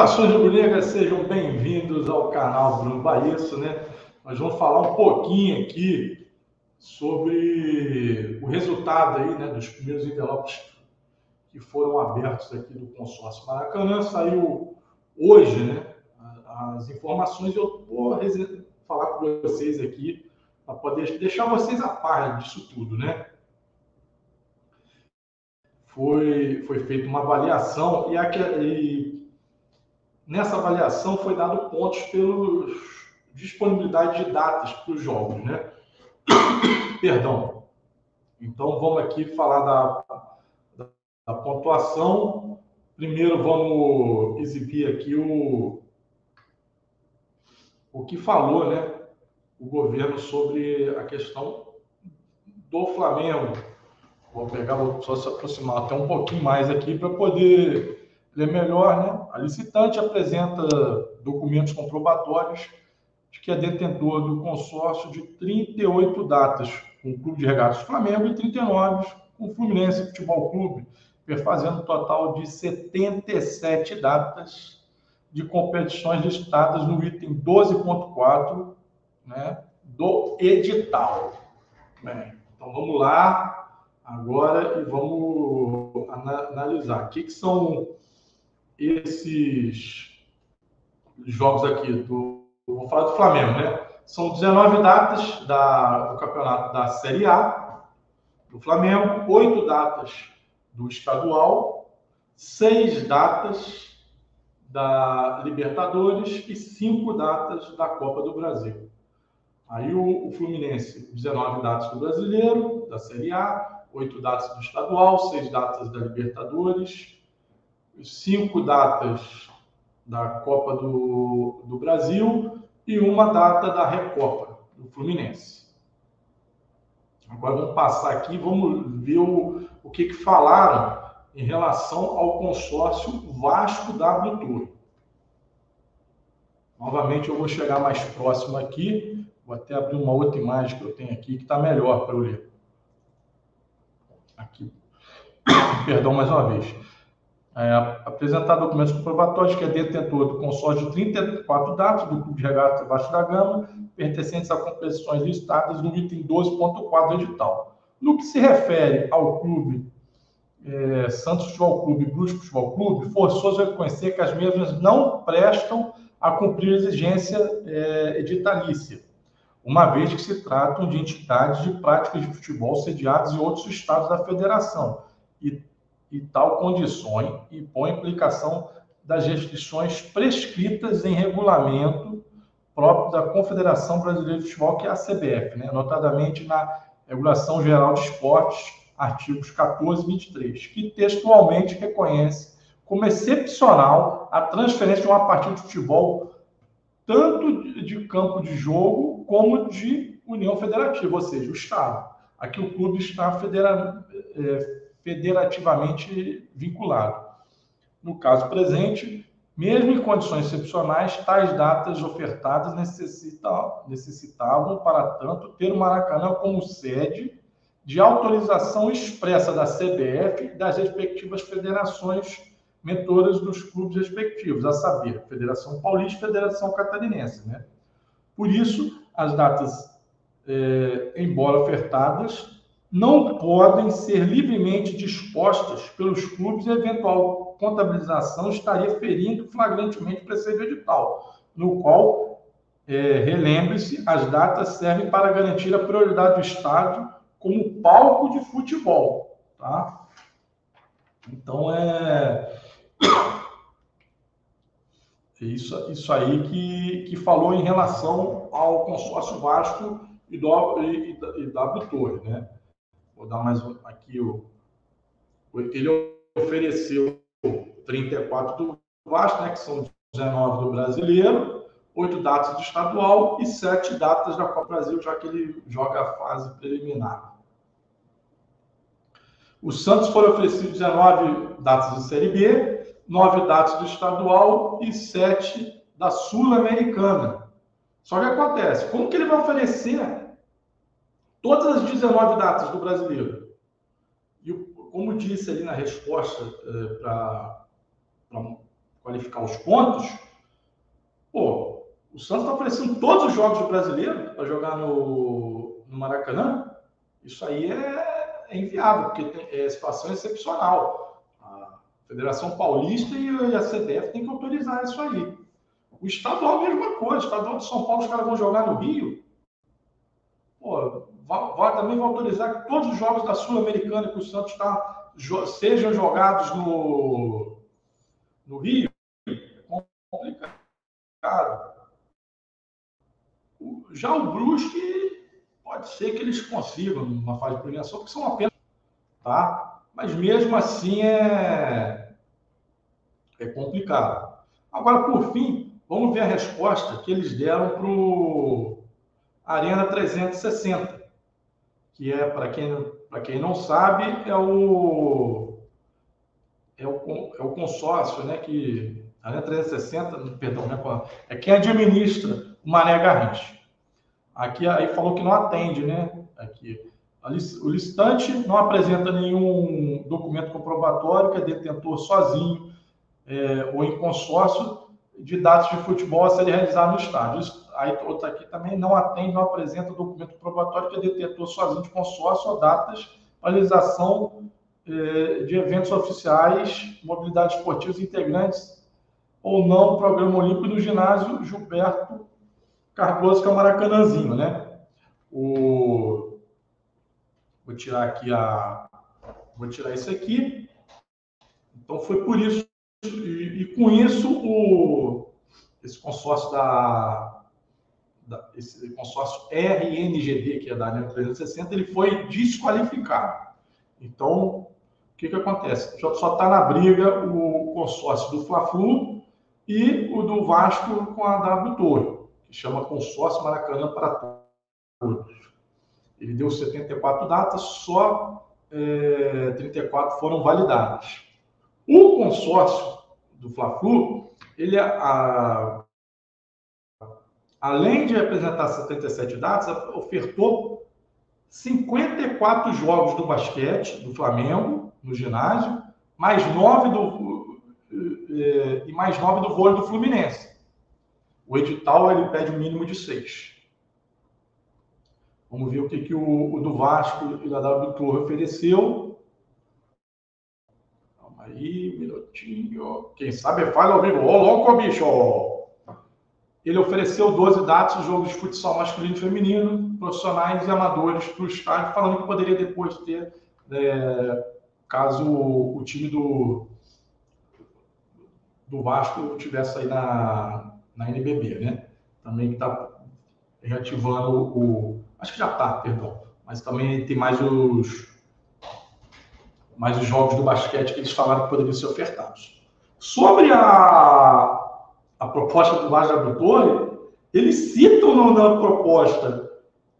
Saudações rubro-negras, sejam bem-vindos ao canal Bruno Baesso, né? Nós vamos falar um pouquinho aqui sobre o resultado aí, né, dos primeiros envelopes que foram abertos aqui do consórcio Maracanã. Saiu hoje, né, as informações. Eu vou falar com vocês aqui para poder deixar vocês a par disso tudo, né? Foi feita uma avaliação e nessa avaliação foi dado pontos pela disponibilidade de datas para os jogos, né? Perdão. Então vamos aqui falar da pontuação. Primeiro vamos exibir aqui o que falou, né, o governo sobre a questão do Flamengo. Vou só se aproximar até um pouquinho mais aqui para poder ler melhor, né? A licitante apresenta documentos comprobatórios de que é detentor do consórcio de 38 datas com o Clube de Regatas do Flamengo e 39 com o Fluminense Futebol Clube, fazendo um total de 77 datas de competições listadas no item 12.4, né, do edital. Bem, então vamos lá agora e vamos analisar o que são esses jogos aqui. Vou falar do Flamengo, né? São 19 datas do campeonato da Série A do Flamengo, 8 datas do estadual, 6 datas da Libertadores e 5 datas da Copa do Brasil. Aí o Fluminense, 19 datas do Brasileiro, da Série A, 8 datas do estadual, 6 datas da Libertadores, 5 datas da Copa do Brasil e uma data da Recopa do Fluminense. Agora vamos passar aqui, vamos ver o que falaram em relação ao consórcio Vasco W Tour. Novamente eu vou chegar mais próximo aqui, vou até abrir uma outra imagem que eu tenho aqui que está melhor para eu ler. Aqui, perdão mais uma vez. Apresentar documentos comprobatórios que é detentor do consórcio de 34 datas do Clube de Regatas Vasco da Gama, pertencentes a competições listadas no item 12.4 do edital. No que se refere ao clube Santos Futebol Clube e Brusque Futebol Clube, forçoso reconhecer que as mesmas não prestam a cumprir a exigência editalícia, uma vez que se tratam de entidades de práticas de futebol sediadas em outros estados da federação, e tal condições impõe aplicação das restrições prescritas em regulamento próprio da Confederação Brasileira de Futebol, que é a CBF, né? Notadamente na Regulação Geral de Esportes, artigos 14 e 23, que textualmente reconhece como excepcional a transferência de uma partida de futebol tanto de campo de jogo como de união federativa, ou seja, o Estado. Aqui o clube está federativamente vinculado. No caso presente, mesmo em condições excepcionais, tais datas ofertadas necessitavam, para tanto, ter o Maracanã como sede de autorização expressa da CBF e das respectivas federações mentoras dos clubes respectivos, a saber, Federação Paulista e Federação Catarinense, né? Por isso, as datas, embora ofertadas, não podem ser livremente dispostas pelos clubes e eventual contabilização estaria ferindo flagrantemente o preceito do edital, no qual, relembre-se, as datas servem para garantir a prioridade do estádio como palco de futebol, tá? Então, isso aí que falou em relação ao consórcio Vasco e W Torre, né? Vou dar mais um aqui. Ele ofereceu 34 do Vasco, né, que são 19 do Brasileiro, 8 datas do estadual e 7 datas da Copa do Brasil, já que ele joga a fase preliminar. O Santos foi oferecido 19 datas de Série B, 9 datas do estadual e 7 da Sul-Americana. Só que acontece, como que ele vai oferecer todas as 19 datas do Brasileiro? E como disse ali na resposta para qualificar os pontos, pô, o Santos está oferecendo todos os jogos do Brasileiro para jogar no Maracanã. Isso aí é inviável, porque a situação é excepcional. A Federação Paulista e a CBF têm que autorizar isso aí. O estadual é a mesma coisa. O estadual de São Paulo, os caras vão jogar no Rio. Pô, também vai autorizar que todos os jogos da Sul-Americana que o Santos está sejam jogados no Rio. É complicado. Já o Brusque, pode ser que eles consigam uma fase de premiação, porque são apenas, tá? Mas mesmo assim é complicado. Agora, por fim, vamos ver a resposta que eles deram para o Arena 360, que é, para quem não sabe, é o consórcio, né, que a Arena 360, perdão, né, é quem administra o Mané Garrincha. Aqui aí falou que não atende, né? Aqui o licitante não apresenta nenhum documento comprobatório que é detentor sozinho ou em consórcio de dados de futebol a serem realizados no estádio. Aí outra aqui também não atende, não apresenta documento comprobatório que é detentor sozinho de consórcio ou datas para realização de eventos oficiais, mobilidade esportiva integrantes ou não programa olímpico do ginásio Gilberto Cardoso, que é o Maracanãzinho, né? Vou tirar aqui vou tirar isso aqui. Então foi por isso e com isso esse consórcio esse consórcio RNGD, que é da Arena 360, ele foi desqualificado. Então, o que acontece? Só está na briga o consórcio do Fla-Flu e o do Vasco com a W Torre, que chama Consórcio Maracanã para Todos. Ele deu 74 datas, só 34 foram validadas. O consórcio do Fla-Flu, ele, além de apresentar 77 datas, ofertou 54 jogos do basquete do Flamengo, no ginásio, mais 9 do vôlei do Fluminense. O edital ele pede um mínimo de 6. Vamos ver o que o do Vasco e da W Torre ofereceu. Calma aí, um minutinho. Quem sabe fala ao vivo. Ô, louco, bicho! Ele ofereceu 12 datas, jogos de futsal masculino e feminino, profissionais e amadores para o estádio, falando que poderia depois ter, caso o time do Vasco tivesse aí na NBB, né? Também que está reativando acho que já está, perdão. Mas também tem mais os jogos do basquete que eles falaram que poderiam ser ofertados. Sobre a proposta do Vasco da Torre, eles citam na proposta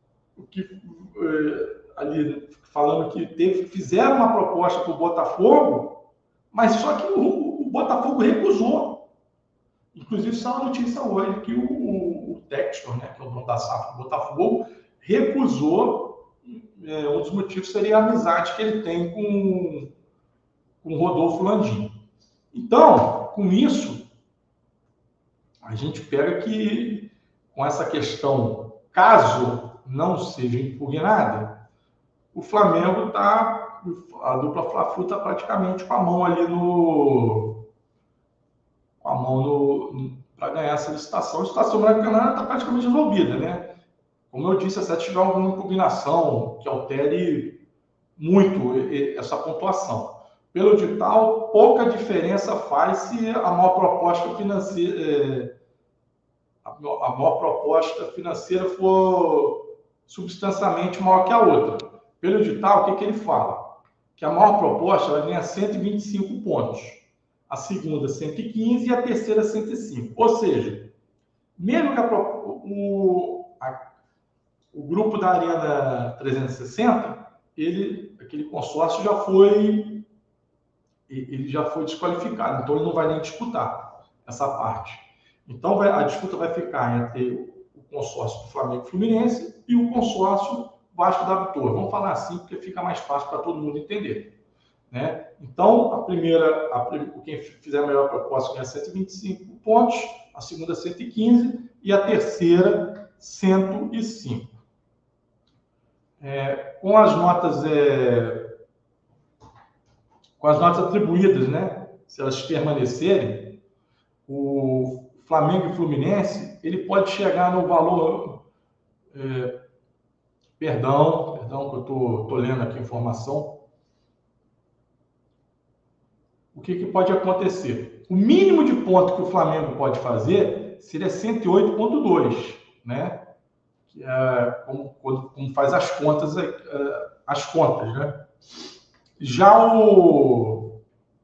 ali falando que fizeram uma proposta para o Botafogo, mas só que o Botafogo recusou. Inclusive, saiu uma notícia hoje que o Textor, né, que é o dono da SAF do Botafogo, recusou. Um dos motivos seria a amizade que ele tem com o Rodolfo Landim. Então, com isso, a gente pega que, com essa questão, caso não seja impugnada, o Flamengo a dupla Fla-Flu está praticamente com a mão ali para ganhar essa licitação. A licitação Maracanã está praticamente resolvida, né? Como eu disse, se tiver alguma impugnação que altere muito essa pontuação. Pelo edital, pouca diferença faz se a maior proposta financeira for substancialmente maior que a outra. Pelo edital, o que ele fala? Que a maior proposta vai ganhar 125 pontos, a segunda 115 e a terceira 105. Ou seja, mesmo que o grupo da Arena 360, aquele consórcio já foi desqualificado, então ele não vai nem disputar essa parte. Então a disputa vai ficar entre o consórcio do Flamengo e Fluminense e o consórcio Vasco da Torre. Vamos falar assim porque fica mais fácil para todo mundo entender. né? Então, quem fizer a melhor proposta ganha 125 pontos, a segunda 115 e a terceira 105. Com as notas atribuídas, né? Se elas permanecerem, o Flamengo e Fluminense, ele pode chegar no valor... Perdão, que eu estou lendo aqui a informação. O que pode acontecer? O mínimo de ponto que o Flamengo pode fazer seria 108,2, né? Que é como faz as contas, né? Já o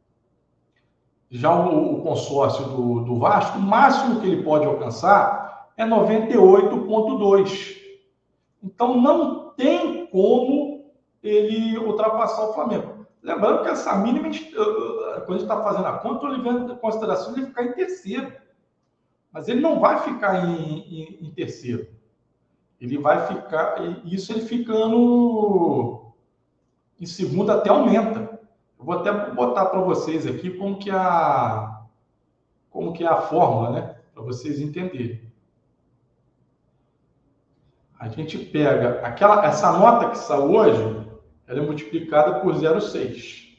consórcio do Vasco, o máximo que ele pode alcançar é 98,2. Então, não tem como ele ultrapassar o Flamengo. Lembrando que essa mínima, quando a gente está fazendo a conta, eu levando em consideração ele ficar em terceiro. Mas ele não vai ficar em terceiro. Ele vai ficar... Isso ele ficando em segundo até aumenta. Eu vou até botar para vocês aqui como que é a fórmula, né? Para vocês entenderem. A gente pega essa nota que saiu hoje, ela é multiplicada por 0,6.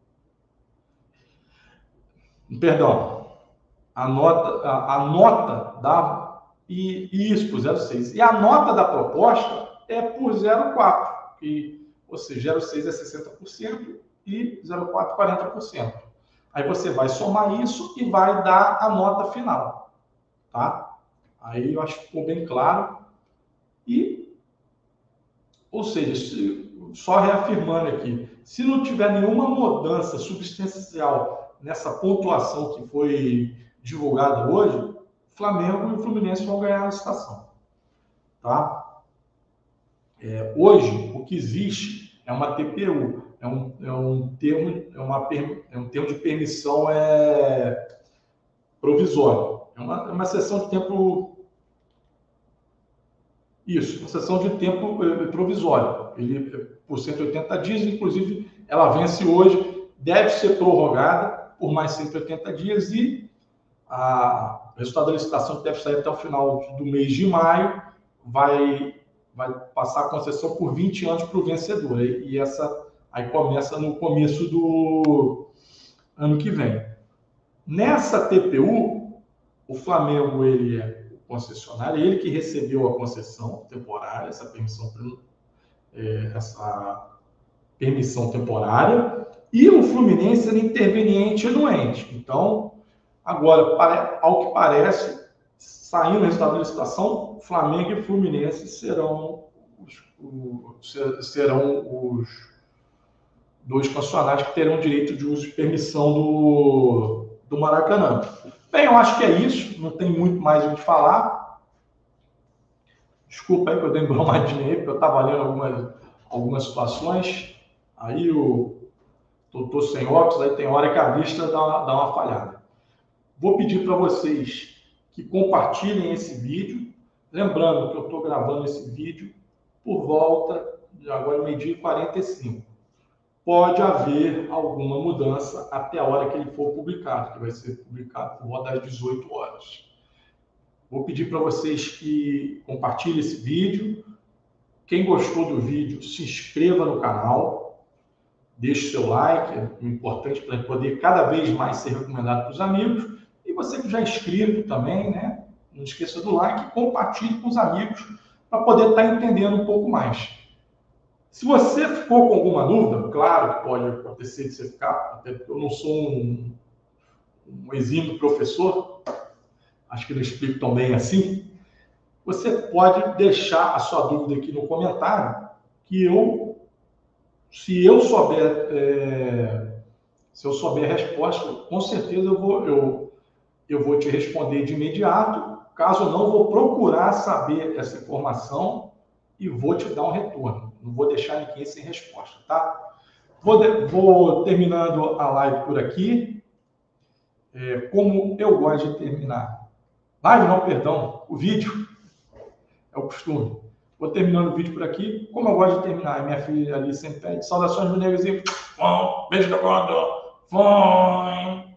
Perdão, a nota da... Isso, por 0,6. E a nota da proposta é por 0,4. Ou seja, 0,6 é 60% e 0,4 40%. Aí você vai somar isso e vai dar a nota final. Tá? Aí eu acho que ficou bem claro. Ou seja, só reafirmando aqui, se não tiver nenhuma mudança substancial nessa pontuação que foi divulgada hoje, o Flamengo e o Fluminense vão ganhar a licitação. Tá? Hoje, o que existe é uma TPU, é um termo de permissão provisório. É uma sessão de tempo... Isso, uma sessão de tempo provisória. Ele, por 180 dias, inclusive, ela vence hoje, deve ser prorrogada por mais 180 dias e o resultado da licitação, que deve sair até o final do mês de maio, vai passar a concessão por 20 anos para o vencedor. E essa aí começa no começo do ano que vem. Nessa TPU, o Flamengo, ele é concessionário, ele que recebeu a concessão temporária, essa permissão temporária, e o Fluminense era interveniente e anuente. Então, agora, ao que parece, saindo o resultado da licitação, Flamengo e Fluminense serão os dois concessionários que terão direito de uso e permissão do Maracanã. Bem, eu acho que é isso, não tem muito mais o que falar. Desculpa aí que eu dei uma bromadinha aí, porque eu estava lendo algumas situações. Aí eu estou sem óculos, aí tem hora que a vista dá uma falhada. Vou pedir para vocês que compartilhem esse vídeo. Lembrando que eu estou gravando esse vídeo por volta de agora 12h45. Pode haver alguma mudança até a hora que ele for publicado, que vai ser publicado por volta das 18 horas. Vou pedir para vocês que compartilhem esse vídeo. Quem gostou do vídeo, se inscreva no canal, deixe seu like, é importante para poder cada vez mais ser recomendado para os amigos. E você que já é inscrito também, né? Não esqueça do like e compartilhe com os amigos para poder estar entendendo um pouco mais. Se você ficou com alguma dúvida, claro que pode acontecer de você ficar, até porque eu não sou um exímio professor, acho que não explico tão bem assim, você pode deixar a sua dúvida aqui no comentário, que se eu souber a resposta, com certeza eu vou te responder de imediato. Caso não, vou procurar saber essa informação e vou te dar um retorno. Não vou deixar ninguém sem resposta, tá? Vou terminando a live por aqui. Como eu gosto de terminar. Live não, perdão. O vídeo. É o costume. Vou terminando o vídeo por aqui. Como eu gosto de terminar, minha filha ali sempre pede. Saudações, meu negozinho. Beijo da gorda. Foi.